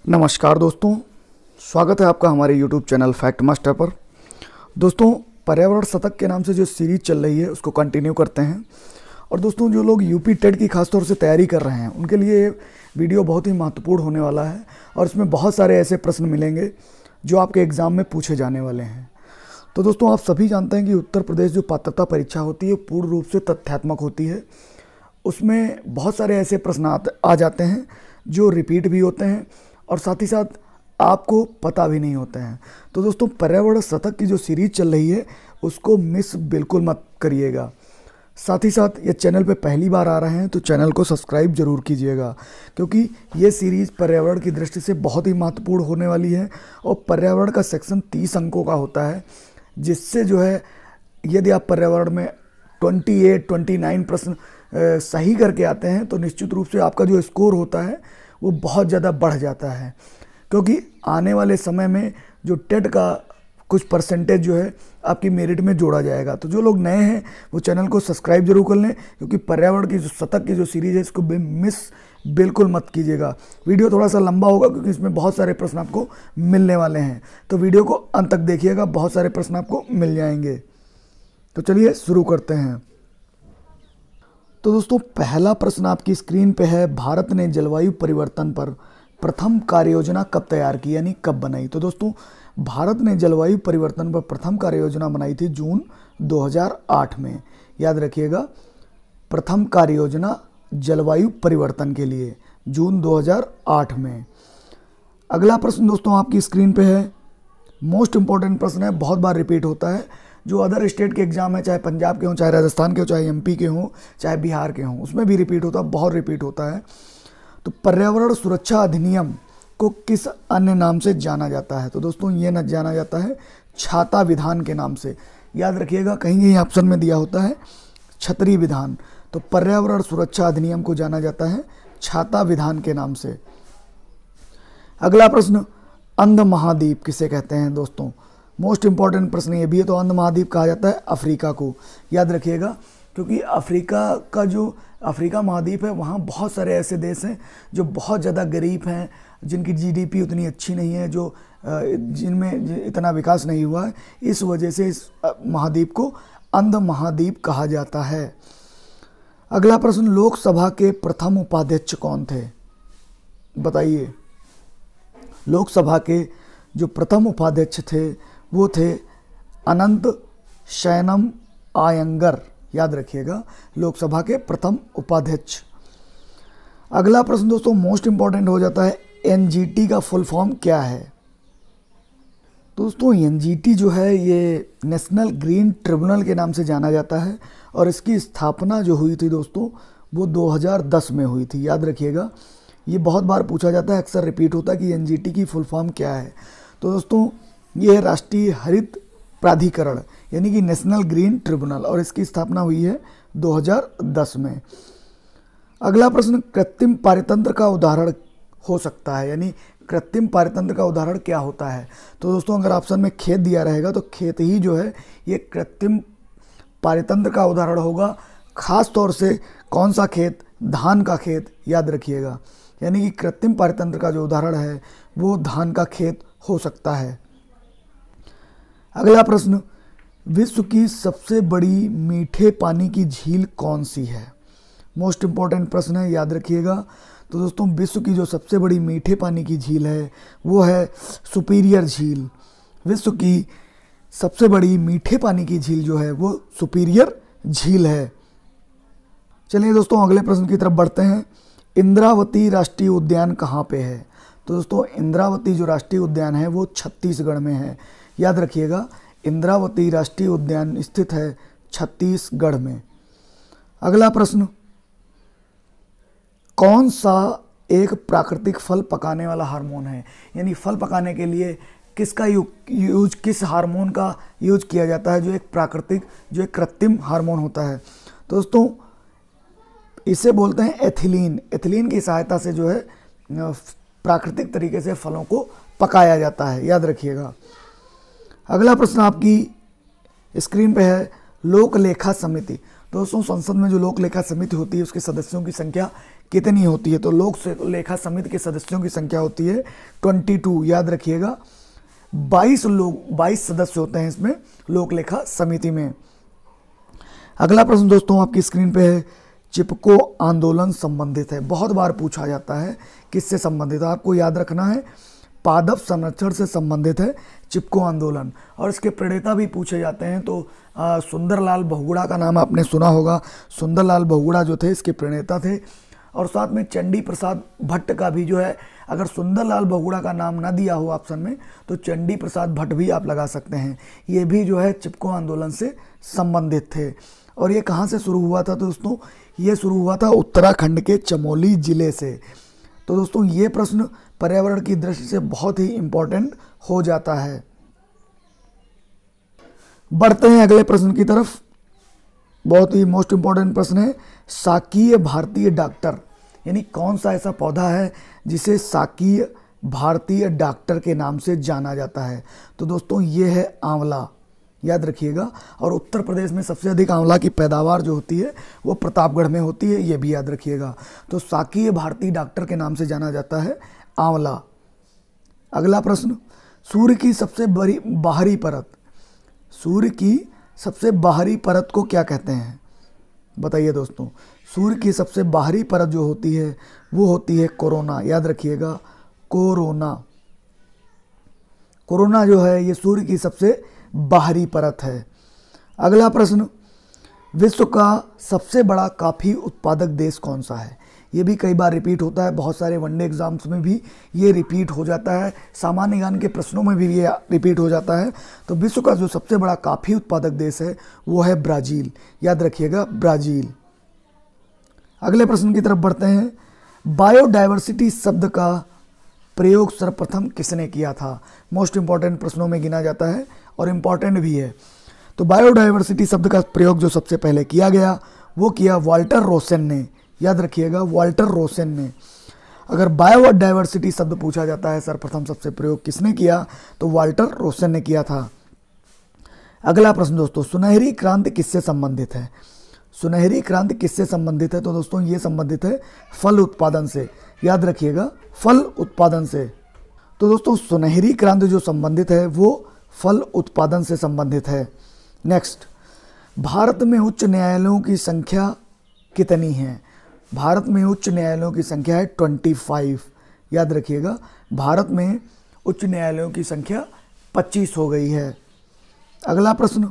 नमस्कार दोस्तों, स्वागत है आपका हमारे YouTube चैनल फैक्ट मास्टर पर। दोस्तों, पर्यावरण शतक के नाम से जो सीरीज चल रही है उसको कंटिन्यू करते हैं। और दोस्तों, जो लोग यूपी टेट की खासतौर से तैयारी कर रहे हैं उनके लिए ये वीडियो बहुत ही महत्वपूर्ण होने वाला है और इसमें बहुत सारे ऐसे प्रश्न मिलेंगे जो आपके एग्ज़ाम में पूछे जाने वाले हैं। तो दोस्तों, आप सभी जानते हैं कि उत्तर प्रदेश जो पात्रता परीक्षा होती है पूर्ण रूप से तथ्यात्मक होती है। उसमें बहुत सारे ऐसे प्रश्न आ जाते हैं जो रिपीट भी होते हैं और साथ ही साथ आपको पता भी नहीं होते हैं। तो दोस्तों, पर्यावरण शतक की जो सीरीज चल रही है उसको मिस बिल्कुल मत करिएगा। साथ ही साथ ये चैनल पे पहली बार आ रहे हैं तो चैनल को सब्सक्राइब जरूर कीजिएगा, क्योंकि ये सीरीज़ पर्यावरण की दृष्टि से बहुत ही महत्वपूर्ण होने वाली है। और पर्यावरण का सेक्शन 30 अंकों का होता है, जिससे जो है यदि आप पर्यावरण में 29 प्रश्न सही करके आते हैं तो निश्चित रूप से आपका जो स्कोर होता है वो बहुत ज़्यादा बढ़ जाता है, क्योंकि आने वाले समय में जो टेट का कुछ परसेंटेज जो है आपकी मेरिट में जोड़ा जाएगा। तो जो लोग नए हैं वो चैनल को सब्सक्राइब जरूर कर लें, क्योंकि पर्यावरण की जो शतक की जो सीरीज़ है इसको मिस बिल्कुल मत कीजिएगा। वीडियो थोड़ा सा लंबा होगा क्योंकि इसमें बहुत सारे प्रश्न आपको मिलने वाले हैं, तो वीडियो को अंत तक देखिएगा, बहुत सारे प्रश्न आपको मिल जाएंगे। तो चलिए शुरू करते हैं। तो दोस्तों, पहला प्रश्न आपकी स्क्रीन पे है, भारत ने जलवायु परिवर्तन पर प्रथम कार्ययोजना कब तैयार की, यानी कब बनाई। तो दोस्तों, भारत ने जलवायु परिवर्तन पर प्रथम कार्ययोजना बनाई थी जून 2008 में। याद रखिएगा, प्रथम कार्ययोजना जलवायु परिवर्तन के लिए जून 2008 में। अगला प्रश्न दोस्तों आपकी स्क्रीन पे है, मोस्ट इंपॉर्टेंट प्रश्न है, बहुत बार रिपीट होता है। जो अदर स्टेट के एग्जाम है, चाहे पंजाब के हों, चाहे राजस्थान के हों, चाहे एमपी के हों, चाहे बिहार के हों, उसमें भी रिपीट होता है, बहुत रिपीट होता है। तो पर्यावरण सुरक्षा अधिनियम को किस अन्य नाम से जाना जाता है। तो दोस्तों, ये न जाना जाता है छाता विधान के नाम से। याद रखिएगा, कहीं कहीं ऑप्शन में दिया होता है छतरी विधान, तो पर्यावरण सुरक्षा अधिनियम को जाना जाता है छाता विधान के नाम से। अगला प्रश्न, अंध महाद्वीप किसे कहते हैं। दोस्तों, मोस्ट इंपॉर्टेंट प्रश्न ये भी है। तो अंध महाद्वीप कहा जाता है अफ्रीका को। याद रखिएगा, क्योंकि अफ्रीका महाद्वीप है, वहाँ बहुत सारे ऐसे देश हैं जो बहुत ज़्यादा गरीब हैं, जिनकी जीडीपी उतनी अच्छी नहीं है, जो जिनमें इतना विकास नहीं हुआ है। इस वजह से इस महाद्वीप को अंध महाद्वीप कहा जाता है। अगला प्रश्न, लोकसभा के प्रथम उपाध्यक्ष कौन थे, बताइए। लोकसभा के जो प्रथम उपाध्यक्ष थे वो थे अनंत शयनम आयंगर। याद रखिएगा, लोकसभा के प्रथम उपाध्यक्ष। अगला प्रश्न दोस्तों मोस्ट इंपॉर्टेंट हो जाता है, एनजीटी का फुल फॉर्म क्या है। दोस्तों, एनजीटी जो है ये नेशनल ग्रीन ट्रिब्यूनल के नाम से जाना जाता है और इसकी स्थापना जो हुई थी दोस्तों वो 2010 में हुई थी। याद रखिएगा, ये बहुत बार पूछा जाता है, अक्सर रिपीट होता है कि एनजीटी की फुल फॉर्म क्या है। तो दोस्तों, ये है राष्ट्रीय हरित प्राधिकरण, यानी कि नेशनल ग्रीन ट्रिब्यूनल, और इसकी स्थापना हुई है 2010 में। अगला प्रश्न, कृत्रिम पारतंत्र का उदाहरण हो सकता है, यानी कृत्रिम पारतंत्र का उदाहरण क्या होता है। तो दोस्तों, अगर ऑप्शन में खेत दिया रहेगा तो खेत ही जो है ये कृत्रिम पारतंत्र का उदाहरण होगा। खास तौर से कौन सा खेत, धान का खेत। याद रखिएगा, यानी कि कृत्रिम पारतंत्र का जो उदाहरण है वो धान का खेत हो सकता है। अगला प्रश्न, विश्व की सबसे बड़ी मीठे पानी की झील कौन सी है। मोस्ट इंपॉर्टेंट प्रश्न है, याद रखिएगा। तो दोस्तों, विश्व की जो सबसे बड़ी मीठे पानी की झील है वो है सुपीरियर झील। विश्व की सबसे बड़ी मीठे पानी की झील जो है वो सुपीरियर झील है। चलिए दोस्तों, अगले प्रश्न की तरफ बढ़ते हैं। इंद्रावती राष्ट्रीय उद्यान कहाँ पे है। तो दोस्तों, इंद्रावती जो राष्ट्रीय उद्यान है वो छत्तीसगढ़ में है। याद रखिएगा, इंद्रावती राष्ट्रीय उद्यान स्थित है छत्तीसगढ़ में। अगला प्रश्न, कौन सा एक प्राकृतिक फल पकाने वाला हार्मोन है, यानी फल पकाने के लिए किस हार्मोन का यूज किया जाता है, जो एक कृत्रिम हार्मोन होता है। तो दोस्तों, इसे बोलते हैं एथिलीन। एथिलीन की सहायता से जो है प्राकृतिक तरीके से फलों को पकाया जाता है। याद रखिएगा। अगला प्रश्न आपकी स्क्रीन पे है, लोक लेखा समिति। दोस्तों, संसद में जो लोक लेखा समिति होती है उसके सदस्यों की संख्या कितनी होती है? तो लोक लेखा समिति के सदस्यों की संख्या होती है 22, याद रखिएगा। 22 सदस्य होते हैं इसमें लोक लेखा समिति में। अगला प्रश्न दोस्तों आपकी स्क्रीन पे है, चिपको आंदोलन संबंधित है। बहुत बार पूछा जाता है, किससे संबंधित है? आपको याद रखना है, पादप संरक्षण से संबंधित है चिपको आंदोलन। और इसके प्रणेता भी पूछे जाते हैं, तो सुंदरलाल बहुगुणा का नाम आपने सुना होगा। सुंदरलाल बहुगुणा जो थे इसके प्रणेता थे। और साथ में चंडी प्रसाद भट्ट का भी जो है, अगर सुंदरलाल बहुगुणा का नाम ना दिया हो ऑप्शन में तो चंडी प्रसाद भट्ट भी आप लगा सकते हैं। ये भी जो है चिपको आंदोलन से संबंधित थे। और ये कहाँ से शुरू हुआ था? तो दोस्तों ये शुरू हुआ था उत्तराखंड के चमोली जिले से। तो दोस्तों ये प्रश्न पर्यावरण की दृष्टि से बहुत ही इंपॉर्टेंट हो जाता है। बढ़ते हैं अगले प्रश्न की तरफ। बहुत ही मोस्ट इंपॉर्टेंट प्रश्न है, शाकीय भारतीय डॉक्टर, यानी कौन सा ऐसा पौधा है जिसे शाकीय भारतीय डॉक्टर के नाम से जाना जाता है? तो दोस्तों ये है आंवला, याद रखिएगा। और उत्तर प्रदेश में सबसे अधिक आंवला की पैदावार जो होती है वो प्रतापगढ़ में होती है, ये भी याद रखिएगा। तो शाकीय भारतीय डॉक्टर के नाम से जाना जाता है आंवला। अगला प्रश्न, सूर्य की सबसे बड़ी बाहरी परत, सूर्य की सबसे बाहरी परत को क्या कहते हैं? बताइए दोस्तों। सूर्य की सबसे बाहरी परत जो होती है वो होती है कोरोना, याद रखिएगा, कोरोना। कोरोना जो है ये सूर्य की सबसे बाहरी परत है। अगला प्रश्न, विश्व का सबसे बड़ा कॉफी उत्पादक देश कौन सा है? ये भी कई बार रिपीट होता है, बहुत सारे वनडे एग्जाम्स में भी ये रिपीट हो जाता है, सामान्य ज्ञान के प्रश्नों में भी ये रिपीट हो जाता है। तो विश्व का जो सबसे बड़ा कॉफी उत्पादक देश है वो है ब्राज़ील, याद रखिएगा, ब्राज़ील। अगले प्रश्न की तरफ बढ़ते हैं। बायोडायवर्सिटी शब्द का प्रयोग सर्वप्रथम किसने किया था? मोस्ट इंपॉर्टेंट प्रश्नों में गिना जाता है और इम्पॉर्टेंट भी है। तो बायोडायवर्सिटी शब्द का प्रयोग जो सबसे पहले किया गया वो किया वाल्टर रोसेन ने, याद रखिएगा, वाल्टर रोसेन ने। अगर बायोडायवर्सिटी शब्द पूछा जाता है सर्वप्रथम सबसे प्रयोग किसने किया, तो वाल्टर रोसेन ने किया था। अगला प्रश्न दोस्तों, सुनहरी क्रांति किससे संबंधित है? सुनहरी क्रांति किससे संबंधित है? तो दोस्तों ये संबंधित है फल उत्पादन से, याद रखिएगा, फल उत्पादन से। तो दोस्तों सुनहरी क्रांति जो संबंधित है वो फल उत्पादन से संबंधित है। नेक्स्ट, भारत में उच्च न्यायालयों की संख्या कितनी है? भारत में उच्च न्यायालयों की संख्या है 25, याद रखिएगा, भारत में उच्च न्यायालयों की संख्या 25 हो गई है। अगला प्रश्न,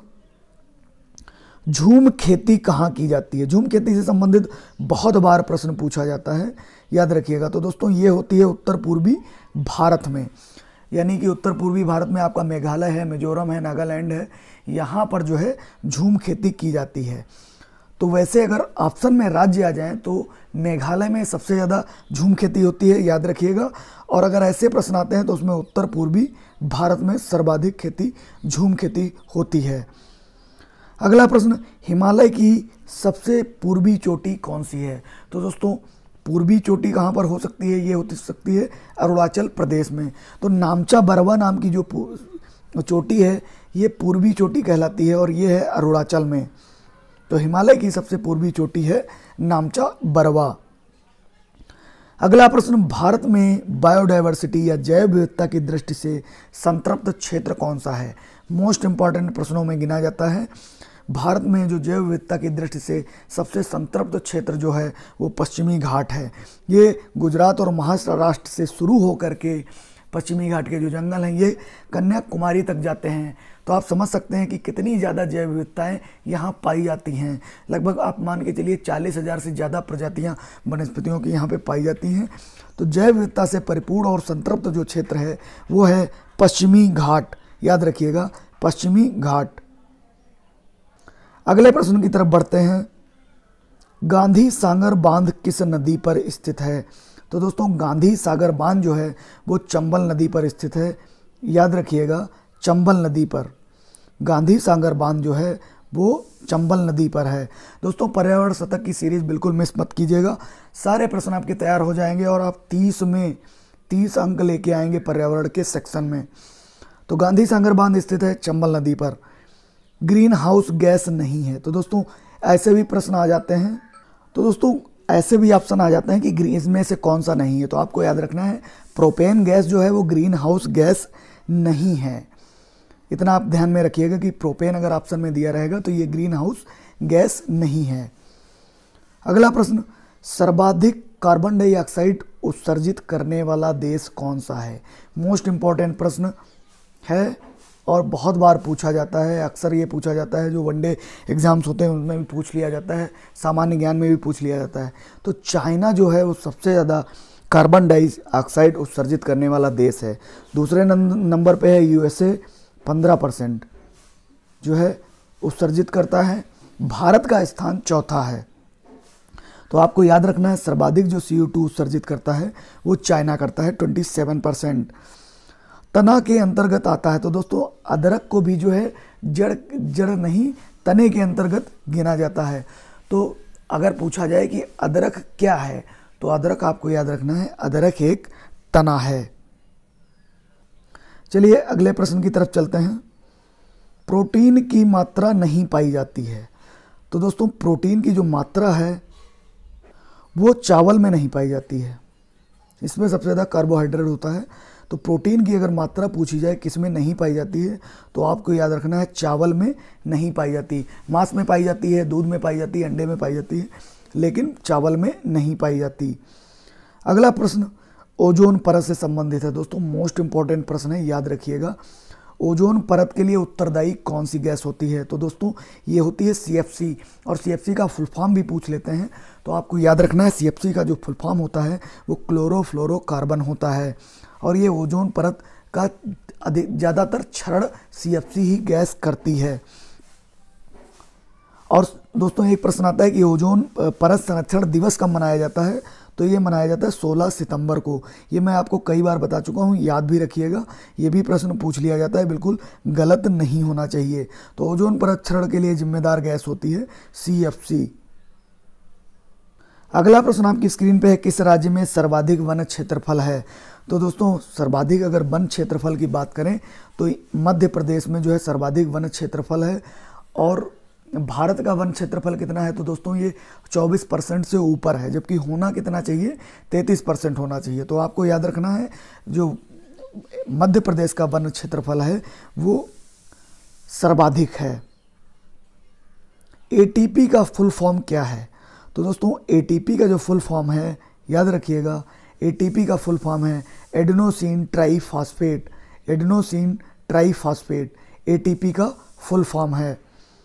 झूम खेती कहाँ की जाती है? झूम खेती से संबंधित बहुत बार प्रश्न पूछा जाता है, याद रखिएगा। तो दोस्तों ये होती है उत्तर पूर्वी भारत में, यानी कि उत्तर पूर्वी भारत में आपका मेघालय है, मिजोरम है, नागालैंड है, यहाँ पर जो है झूम खेती की जाती है। तो वैसे अगर ऑप्शन में राज्य आ जाएं तो मेघालय में सबसे ज़्यादा झूम खेती होती है, याद रखिएगा। और अगर ऐसे प्रश्न आते हैं तो उसमें उत्तर पूर्वी भारत में सर्वाधिक खेती झूम खेती होती है। अगला प्रश्न, हिमालय की सबसे पूर्वी चोटी कौन सी है? तो दोस्तों पूर्वी चोटी कहाँ पर हो सकती है? ये हो सकती है अरुणाचल प्रदेश में। तो नामचा बरवा नाम की जो चोटी है ये पूर्वी चोटी कहलाती है और ये है अरुणाचल में। तो हिमालय की सबसे पूर्वी चोटी है नामचा बरवा। अगला प्रश्न, भारत में बायोडायवर्सिटी या जैव विविधता की दृष्टि से संतृप्त क्षेत्र कौन सा है? मोस्ट इंपॉर्टेंट प्रश्नों में गिना जाता है। भारत में जो जैव विविधता की दृष्टि से सबसे संतृप्त क्षेत्र जो है वो पश्चिमी घाट है। ये गुजरात और महाराष्ट्र से शुरू होकर के पश्चिमी घाट के जो जंगल हैं ये कन्याकुमारी तक जाते हैं। तो आप समझ सकते हैं कि कितनी ज़्यादा जैव विविधताएँ यहाँ पाई जाती हैं। लगभग आप मान के चलिए 40,000 से ज़्यादा प्रजातियाँ वनस्पतियों की यहाँ पे पाई जाती हैं। तो जैव विविधता से परिपूर्ण और संतृप्त जो क्षेत्र है वो है पश्चिमी घाट, याद रखिएगा, पश्चिमी घाट। अगले प्रश्न की तरफ बढ़ते हैं। गांधी सागर बांध किस नदी पर स्थित है? तो दोस्तों गांधी सागर बांध जो है वो चंबल नदी पर स्थित है, याद रखिएगा, चंबल नदी पर। गांधी सागर बांध जो है वो चंबल नदी पर है। दोस्तों पर्यावरण शतक की सीरीज बिल्कुल मिस मत कीजिएगा, सारे प्रश्न आपके तैयार हो जाएंगे और आप 30 में 30 अंक लेके आएंगे पर्यावरण के सेक्शन में। तो गांधी सागर बांध स्थित है चंबल नदी पर। ग्रीन हाउस गैस नहीं है। तो दोस्तों ऐसे भी प्रश्न आ जाते हैं। तो दोस्तों ऐसे भी ऑप्शन आ जाते हैं कि इसमें से कौन सा नहीं है, तो आपको याद रखना है प्रोपेन गैस जो है वो ग्रीन हाउस गैस नहीं है। इतना आप ध्यान में रखिएगा कि प्रोपेन अगर ऑप्शन में दिया रहेगा तो ये ग्रीन हाउस गैस नहीं है। अगला प्रश्न, सर्वाधिक कार्बन डाइऑक्साइड उत्सर्जित करने वाला देश कौन सा है? मोस्ट इम्पॉर्टेंट प्रश्न है और बहुत बार पूछा जाता है। अक्सर ये पूछा जाता है, जो वनडे एग्जाम्स होते हैं उनमें भी पूछ लिया जाता है, सामान्य ज्ञान में भी पूछ लिया जाता है। तो चाइना जो है वो सबसे ज़्यादा कार्बन डाइऑक्साइड उत्सर्जित करने वाला देश है। दूसरे नंबर पे है यूएसए, 15% जो है उत्सर्जित करता है। भारत का स्थान चौथा है। तो आपको याद रखना है सर्वाधिक जो CO2 उत्सर्जित करता है वो चाइना करता है, 27%। तना के अंतर्गत आता है। तो दोस्तों अदरक को भी जो है जड़ नहीं तने के अंतर्गत गिना जाता है। तो अगर पूछा जाए कि अदरक क्या है, तो अदरक आपको याद रखना है अदरक एक तना है। चलिए अगले प्रश्न की तरफ चलते हैं। प्रोटीन की मात्रा नहीं पाई जाती है। तो दोस्तों प्रोटीन की जो मात्रा है वो चावल में नहीं पाई जाती है। इसमें सबसे ज़्यादा कार्बोहाइड्रेट होता है। तो प्रोटीन की अगर मात्रा पूछी जाए किस में नहीं पाई जाती है, तो आपको याद रखना है चावल में नहीं पाई जाती। मांस में पाई जाती है, दूध में पाई जाती है, अंडे में पाई जाती है, लेकिन चावल में नहीं पाई जाती। अगला प्रश्न ओजोन परत से संबंधित है। दोस्तों मोस्ट इंपॉर्टेंट प्रश्न है, याद रखिएगा। ओजोन परत के लिए उत्तरदायी कौन सी गैस होती है? तो दोस्तों ये होती है CFC, और CFC का फुल फॉर्म भी पूछ लेते हैं। तो आपको याद रखना है CFC का जो फुल फॉर्म होता है वो क्लोरोफ्लोरोकार्बन होता है, और ये ओजोन परत का ज़्यादातर क्षरण CFC ही गैस करती है। और दोस्तों एक प्रश्न आता है कि ओजोन परत संरक्षण दिवस कब मनाया जाता है? तो ये मनाया जाता है 16 सितंबर को। ये मैं आपको कई बार बता चुका हूँ, याद भी रखिएगा। ये भी प्रश्न पूछ लिया जाता है, बिल्कुल गलत नहीं होना चाहिए। तो ओजोन परत क्षरण के लिए जिम्मेदार गैस होती है CFC। अगला प्रश्न आपकी स्क्रीन पे है, किस राज्य में सर्वाधिक वन क्षेत्रफल है? तो दोस्तों सर्वाधिक अगर वन क्षेत्रफल की बात करें तो मध्य प्रदेश में जो है सर्वाधिक वन क्षेत्रफल है। और भारत का वन क्षेत्रफल कितना है? तो दोस्तों ये 24% से ऊपर है, जबकि होना कितना चाहिए? 33% होना चाहिए। तो आपको याद रखना है जो मध्य प्रदेश का वन क्षेत्रफल है वो सर्वाधिक है। ATP का फुल फॉर्म क्या है? तो दोस्तों ATP का जो फुल फॉर्म है याद रखिएगा, ATP का फुल फॉर्म है adenosine triphosphate. Adenosine triphosphate ATP का फुल फॉर्म है।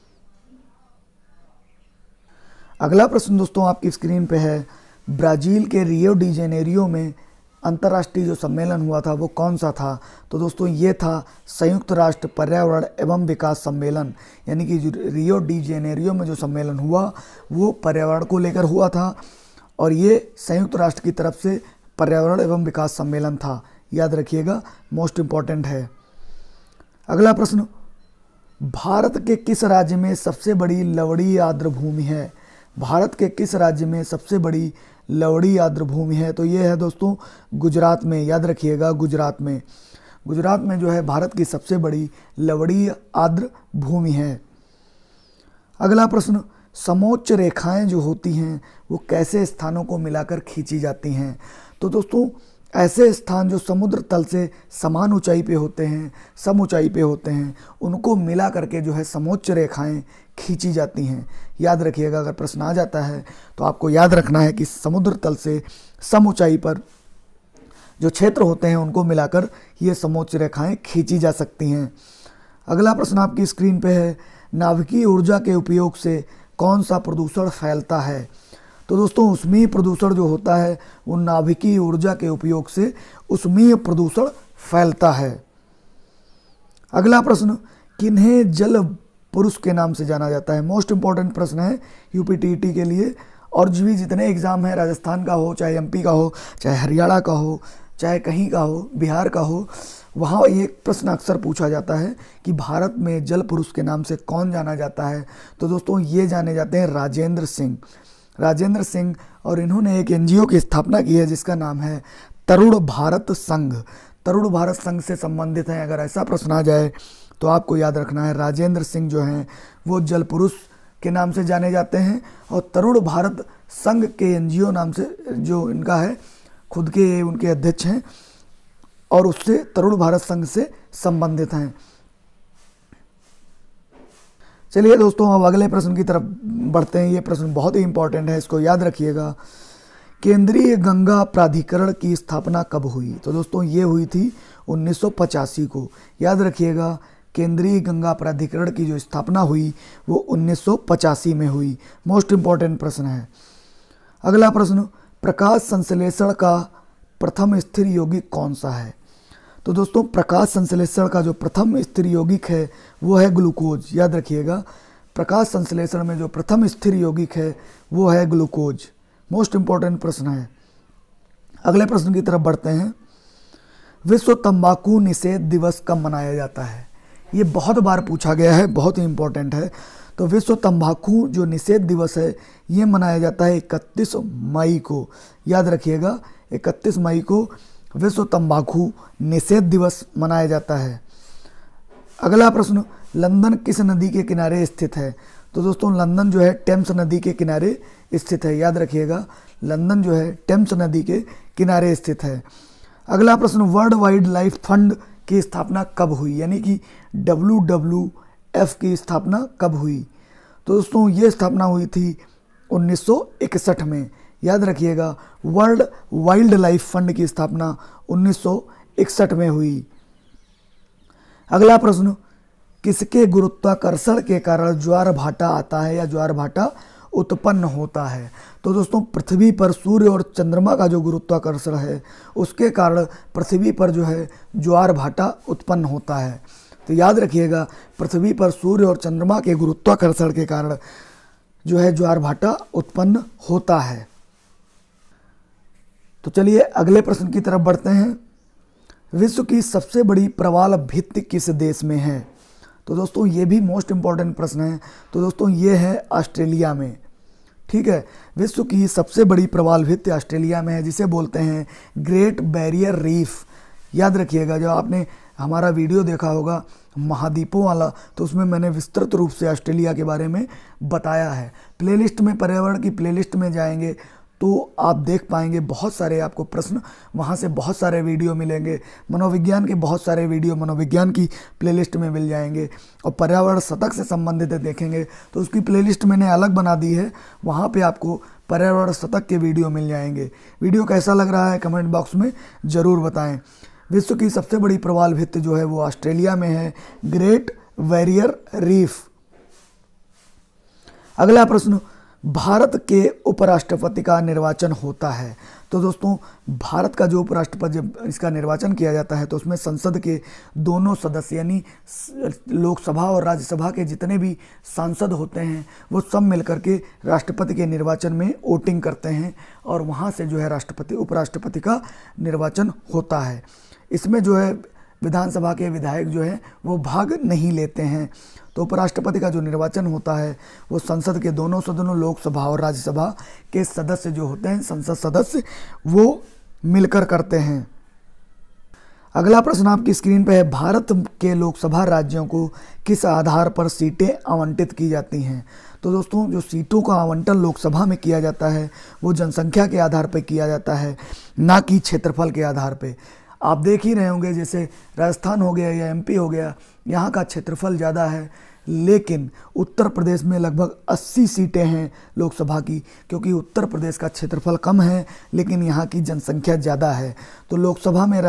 अगला प्रश्न दोस्तों आपकी स्क्रीन पे है, ब्राज़ील के रियो डी जेनेरियो में अंतर्राष्ट्रीय जो सम्मेलन हुआ था वो कौन सा था? तो दोस्तों ये था संयुक्त राष्ट्र पर्यावरण एवं विकास सम्मेलन। यानी कि रियो डी जेनेरियो में जो सम्मेलन हुआ वो पर्यावरण को लेकर हुआ था, और ये संयुक्त राष्ट्र की तरफ से पर्यावरण एवं विकास सम्मेलन था। याद रखिएगा, मोस्ट इम्पॉर्टेंट है। अगला प्रश्न, भारत के किस राज्य में सबसे बड़ी लवणीय आर्द्र भूमि है? भारत के किस राज्य में सबसे बड़ी लवणीय आर्द्र भूमि है? तो ये है दोस्तों गुजरात में। याद रखिएगा गुजरात में। गुजरात में जो है भारत की सबसे बड़ी लवणीय आर्द्र भूमि है। अगला प्रश्न, समोच्च रेखाएं जो होती हैं वो कैसे स्थानों को मिलाकर खींची जाती हैं? तो दोस्तों ऐसे स्थान जो समुद्र तल से समान ऊंचाई पे होते हैं, सम ऊंचाई पे होते हैं, उनको मिला करके जो है समोच्च रेखाएं खींची जाती हैं। याद रखिएगा, अगर प्रश्न आ जाता है तो आपको याद रखना है कि समुद्र तल से सम ऊंचाई पर जो क्षेत्र होते हैं उनको मिलाकर ये समोच्च रेखाएं खींची जा सकती हैं। अगला प्रश्न आपकी स्क्रीन पे है, नाभिकीय ऊर्जा के उपयोग से कौन सा प्रदूषण फैलता है? तो दोस्तों ऊष्मीय प्रदूषण जो होता है वो नाभिकीय ऊर्जा के उपयोग से ऊष्मीय प्रदूषण फैलता है। अगला प्रश्न, किन्हें जल पुरुष के नाम से जाना जाता है? मोस्ट इंपॉर्टेंट प्रश्न है UPTET के लिए। और जो भी जितने एग्ज़ाम है, राजस्थान का हो, चाहे MP का हो, चाहे हरियाणा का हो, चाहे कहीं का हो, बिहार का हो, वहाँ ये प्रश्न अक्सर पूछा जाता है कि भारत में जल पुरुष के नाम से कौन जाना जाता है? तो दोस्तों ये जाने जाते हैं राजेंद्र सिंह। राजेंद्र सिंह, और इन्होंने एक NGO की स्थापना की है जिसका नाम है तरुण भारत संघ। तरुण भारत संघ से संबंधित है। अगर ऐसा प्रश्न आ जाए तो आपको याद रखना है राजेंद्र सिंह जो हैं वो जल पुरुष के नाम से जाने जाते हैं और तरुण भारत संघ के एनजीओ नाम से जो इनका है, खुद के उनके अध्यक्ष हैं और उससे तरुण भारत संघ से संबंधित हैं। चलिए दोस्तों, अब अगले प्रश्न की तरफ बढ़ते हैं। ये प्रश्न बहुत ही इंपॉर्टेंट है, इसको याद रखिएगा। केंद्रीय गंगा प्राधिकरण की स्थापना कब हुई? तो दोस्तों ये हुई थी 1985 को। याद रखिएगा, केंद्रीय गंगा प्राधिकरण की जो स्थापना हुई वो 1985 में हुई। मोस्ट इंपॉर्टेंट प्रश्न है। अगला प्रश्न, प्रकाश संश्लेषण का प्रथम स्थिर यौगिक कौन सा है? तो दोस्तों प्रकाश संश्लेषण का जो प्रथम स्थिर यौगिक है वो है ग्लूकोज। याद रखिएगा, प्रकाश संश्लेषण में जो प्रथम स्थिर यौगिक है वो है ग्लूकोज। मोस्ट इंपॉर्टेंट प्रश्न है। अगले प्रश्न की तरफ बढ़ते हैं। विश्व तंबाकू निषेध दिवस कब मनाया जाता है? ये बहुत बार पूछा गया है, बहुत ही इंपॉर्टेंट है। तो विश्व तंबाकू जो निषेध दिवस है ये मनाया जाता है 31 मई को। याद रखिएगा, 31 मई को विश्व तंबाकू निषेध दिवस मनाया जाता है। अगला प्रश्न, लंदन किस नदी के किनारे स्थित है? तो दोस्तों लंदन जो है टेम्स नदी के किनारे स्थित है। याद रखिएगा, लंदन जो है टेम्स नदी के किनारे स्थित है। अगला प्रश्न, वर्ल्ड वाइड लाइफ फंड की स्थापना कब हुई? यानी कि WWF की स्थापना कब हुई? तो दोस्तों ये स्थापना हुई थी 1961 में। याद रखिएगा, वर्ल्ड वाइल्ड लाइफ फंड की स्थापना 1961 में हुई। अगला प्रश्न, किसके गुरुत्वाकर्षण के कारण ज्वार भाटा आता है या ज्वार भाटा उत्पन्न होता है? तो दोस्तों पृथ्वी पर सूर्य और चंद्रमा का जो गुरुत्वाकर्षण है उसके कारण पृथ्वी पर जो है ज्वार भाटा उत्पन्न होता है। तो याद रखिएगा, पृथ्वी पर सूर्य और चंद्रमा के गुरुत्वाकर्षण के कारण जो है ज्वार भाटा उत्पन्न होता है। तो चलिए अगले प्रश्न की तरफ बढ़ते हैं। विश्व की सबसे बड़ी प्रवाल भित्ति किस देश में है? तो दोस्तों ये भी मोस्ट इंपॉर्टेंट प्रश्न है। तो दोस्तों ये है ऑस्ट्रेलिया में। ठीक है, विश्व की सबसे बड़ी प्रवाल भित्ति ऑस्ट्रेलिया में है, जिसे बोलते हैं ग्रेट बैरियर रीफ। याद रखिएगा, जब आपने हमारा वीडियो देखा होगा महाद्वीपों वाला, तो उसमें मैंने विस्तृत रूप से ऑस्ट्रेलिया के बारे में बताया है। प्लेलिस्ट में, पर्यावरण की प्लेलिस्ट में जाएंगे तो आप देख पाएंगे बहुत सारे आपको प्रश्न, वहाँ से बहुत सारे वीडियो मिलेंगे। मनोविज्ञान के बहुत सारे वीडियो मनोविज्ञान की प्लेलिस्ट में मिल जाएंगे। और पर्यावरण शतक से संबंधित देखेंगे तो उसकी प्लेलिस्ट मैंने अलग बना दी है, वहाँ पे आपको पर्यावरण शतक के वीडियो मिल जाएंगे। वीडियो कैसा लग रहा है कमेंट बॉक्स में ज़रूर बताएं। विश्व की सबसे बड़ी प्रवाल भित्ति जो है वो ऑस्ट्रेलिया में है, ग्रेट बैरियर रीफ। अगला प्रश्न, भारत के उपराष्ट्रपति का निर्वाचन होता है। तो दोस्तों भारत का जो उपराष्ट्रपति, जब इसका निर्वाचन किया जाता है तो उसमें संसद के दोनों सदस्य यानी लोकसभा और राज्यसभा के जितने भी सांसद होते हैं वो सब मिलकर के राष्ट्रपति के निर्वाचन में वोटिंग करते हैं और वहाँ से जो है राष्ट्रपति उपराष्ट्रपति का निर्वाचन होता है। इसमें जो है विधानसभा के विधायक जो है वो भाग नहीं लेते हैं। तो उपराष्ट्रपति का जो निर्वाचन होता है वो संसद के दोनों सदनों, लोकसभा और राज्यसभा के सदस्य जो होते हैं, संसद सदस्य, वो मिलकर करते हैं। अगला प्रश्न आपकी स्क्रीन पे है, भारत के लोकसभा राज्यों को किस आधार पर सीटें आवंटित की जाती हैं? तो दोस्तों जो सीटों का आवंटन लोकसभा में किया जाता है वो जनसंख्या के आधार पर किया जाता है, ना कि क्षेत्रफल के आधार पर। आप देख ही रहे होंगे, जैसे राजस्थान हो गया या MP हो गया, यहाँ का क्षेत्रफल ज़्यादा है, लेकिन उत्तर प्रदेश में लगभग 80 सीटें हैं लोकसभा की, क्योंकि उत्तर प्रदेश का क्षेत्रफल कम है लेकिन यहाँ की जनसंख्या ज़्यादा है। तो लोकसभा में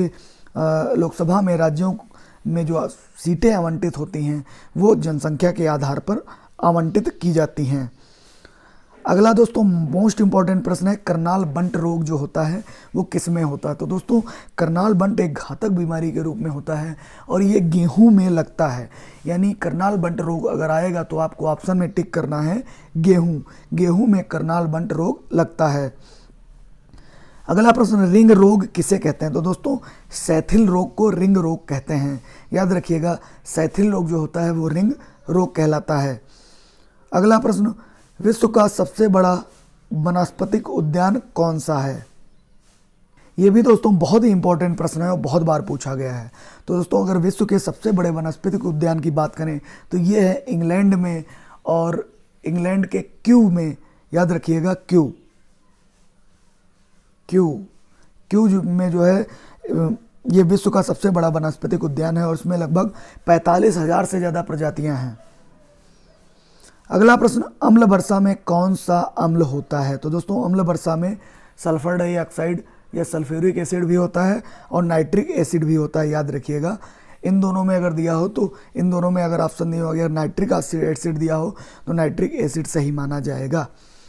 राज्यों में जो सीटें आवंटित होती हैं वो जनसंख्या के आधार पर आवंटित की जाती हैं। अगला दोस्तों मोस्ट इंपॉर्टेंट प्रश्न है, करनाल बंट रोग जो होता है वो किस में होता है? तो दोस्तों करनाल बंट एक घातक बीमारी के रूप में होता है और ये गेहूं में लगता है। यानी करनाल बंट रोग अगर आएगा तो आपको ऑप्शन में टिक करना है गेहूं। गेहूं में करनाल बंट रोग लगता है। अगला प्रश्न, रिंग रोग किसे कहते हैं? तो दोस्तों सैथिल रोग को रिंग रोग कहते हैं। याद रखिएगा, सैथिल रोग जो होता है वो रिंग रोग कहलाता है। अगला प्रश्न, विश्व का सबसे बड़ा वनस्पतिक उद्यान कौन सा है? ये भी दोस्तों बहुत ही इंपॉर्टेंट प्रश्न है और बहुत बार पूछा गया है। तो दोस्तों अगर विश्व के सबसे बड़े वनस्पतिक उद्यान की बात करें तो ये है इंग्लैंड में और इंग्लैंड के क्यू में, याद रखिएगा क्यू में जो है ये विश्व का सबसे बड़ा वनस्पतिक उद्यान है और इसमें लगभग 45,000 से ज़्यादा प्रजातियां हैं। अगला प्रश्न, अम्ल वर्षा में कौन सा अम्ल होता है? तो दोस्तों अम्ल वर्षा में सल्फर डाइऑक्साइड या सल्फ्यूरिक एसिड भी होता है और नाइट्रिक एसिड भी होता है, याद रखिएगा। इन दोनों में अगर दिया हो तो इन दोनों में अगर ऑप्शन दिया हो, अगर नाइट्रिक एसिड दिया हो तो नाइट्रिक एसिड सही माना जाएगा।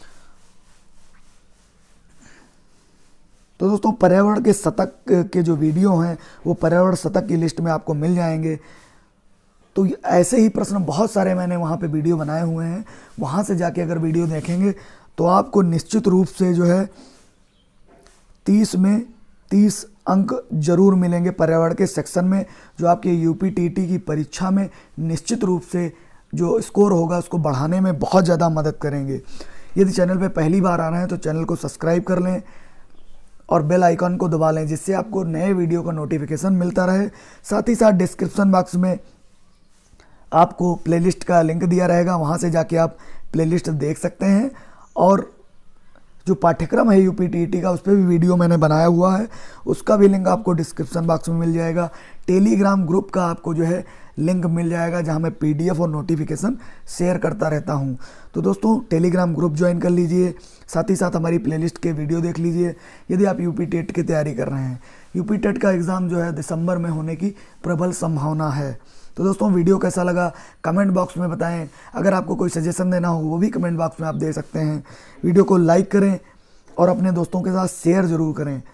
तो दोस्तों पर्यावरण के शतक के जो वीडियो हैं वो पर्यावरण शतक की लिस्ट में आपको मिल जाएंगे। तो ऐसे ही प्रश्न बहुत सारे मैंने वहाँ पे वीडियो बनाए हुए हैं, वहाँ से जाके अगर वीडियो देखेंगे तो आपको निश्चित रूप से जो है 30 में 30 अंक जरूर मिलेंगे पर्यावरण के सेक्शन में, जो आपके यूपीटीटी की परीक्षा में निश्चित रूप से जो स्कोर होगा उसको बढ़ाने में बहुत ज़्यादा मदद करेंगे। यदि चैनल पे पहली बार आ रहे हैं तो चैनल को सब्सक्राइब कर लें और बेल आइकन को दबा लें, जिससे आपको नए वीडियो का नोटिफिकेशन मिलता रहे। साथ ही साथ डिस्क्रिप्शन बॉक्स में आपको प्लेलिस्ट का लिंक दिया रहेगा, वहाँ से जाके आप प्लेलिस्ट देख सकते हैं। और जो पाठ्यक्रम है यूपीटीटी का उस पर भी वीडियो मैंने बनाया हुआ है, उसका भी लिंक आपको डिस्क्रिप्शन बॉक्स में मिल जाएगा। टेलीग्राम ग्रुप का आपको जो है लिंक मिल जाएगा, जहां मैं पीडीएफ और नोटिफिकेशन शेयर करता रहता हूं। तो दोस्तों टेलीग्राम ग्रुप ज्वाइन कर लीजिए, साथ ही साथ हमारी प्लेलिस्ट के वीडियो देख लीजिए। यदि आप यूपी टेट की तैयारी कर रहे हैं, यूपी टेट का एग्ज़ाम जो है दिसंबर में होने की प्रबल संभावना है। तो दोस्तों वीडियो कैसा लगा कमेंट बॉक्स में बताएं। अगर आपको कोई सजेशन देना हो वो भी कमेंट बॉक्स में आप दे सकते हैं। वीडियो को लाइक करें और अपने दोस्तों के साथ शेयर ज़रूर करें।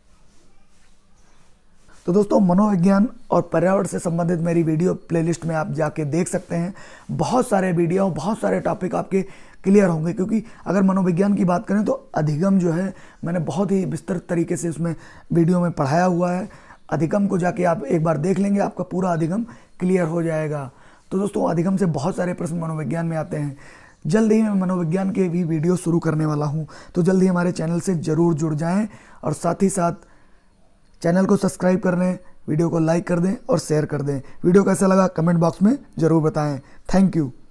तो दोस्तों मनोविज्ञान और पर्यावरण से संबंधित मेरी वीडियो प्लेलिस्ट में आप जाके देख सकते हैं। बहुत सारे वीडियो, बहुत सारे टॉपिक आपके क्लियर होंगे, क्योंकि अगर मनोविज्ञान की बात करें तो अधिगम जो है मैंने बहुत ही विस्तृत तरीके से उसमें वीडियो में पढ़ाया हुआ है। अधिगम को जाके आप एक बार देख लेंगे, आपका पूरा अधिगम क्लियर हो जाएगा। तो दोस्तों अधिगम से बहुत सारे प्रश्न मनोविज्ञान में आते हैं। जल्द ही मैं मनोविज्ञान के भी वीडियो शुरू करने वाला हूं, तो जल्द ही हमारे चैनल से ज़रूर जुड़ जाएं और साथ ही साथ चैनल को सब्सक्राइब कर लें, वीडियो को लाइक कर दें और शेयर कर दें। वीडियो कैसा लगा कमेंट बॉक्स में ज़रूर बताएं। Thank you.